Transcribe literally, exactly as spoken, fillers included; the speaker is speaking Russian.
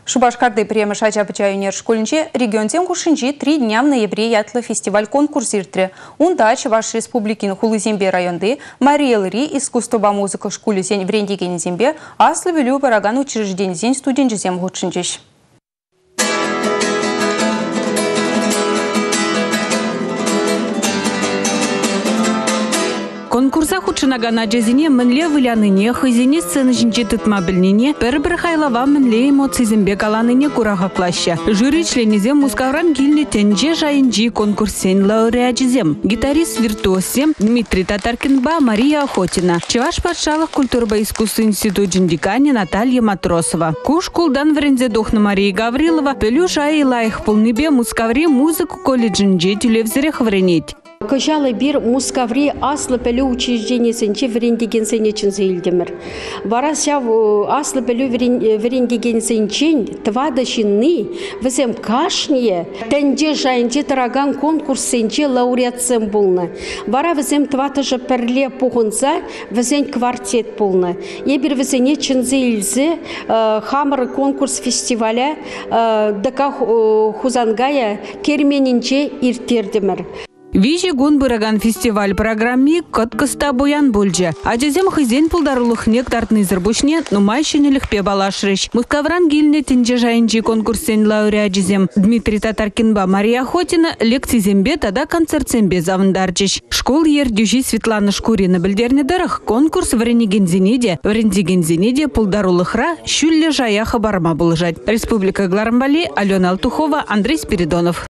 Шубашкарды премия Шачапычаюнер школинче регионтен хушинчи три дня в ноябре ятлы фестиваль конкурс иртре. Унда Чуваш республикин Хулызембе районды Мария Лыри искусство музыка школе зень врендигени зембе аслы велю бараган учреждение зень студенче зем худшинчиш. Конкурса худшынага наджезине мінле выляныне, хызине сцены жинче тытмабілнене, бір-бір хайлава мінле эмоцизмбе каланыне курага клаща. Жюри членезем мускавран килне тенже жайынжи конкурсен лауреатжизем. Гитарист-виртуозем Дмитрий Татаркинба, Мария Охотина. Чуваш патшалық культурба искусств институт жиндикане Наталья Матросова. Куш кулдан врензе дохна Мария Гаврилова, пелю жайы лайх полныбе мускаври музыку колледжинже телевизоре вренеть. Кожалы бир мускаври аслы пелю учреждение сенче врендиген сенечен зейлдемір. Варася аслы пелю врендиген сенчен твадашинны візем кашне тенде жайынде тараган конкурс сенче лауреатсем болны. Вара візем тватыжы перле пуғынса візен квартет болны. Ебір візене чынзейлзі хамыр конкурс фестиваля дыка хузангая керменінче иртердемір. Вижи гун быраган фестиваль программе кыткыста боян бульджа. Ажезем хызен пулдарлых нектартный зырбушне нумай шенелихпе балашрыш. Мускавран гильне тенже жайынжи конкурсен лауреатжизем Дмитрий Татаркинба, Мария Охотина лекцизембе тада концертсембе завындарчиш. Школ ер дюжи Светлана Шкурина білдернедерах конкурс вренигензинеде, врендигензинеде пулдарулыхра шүлле жая хабарма булжать. Республика Гларамбали, Алена Алтухова, Андрей Спиридонов.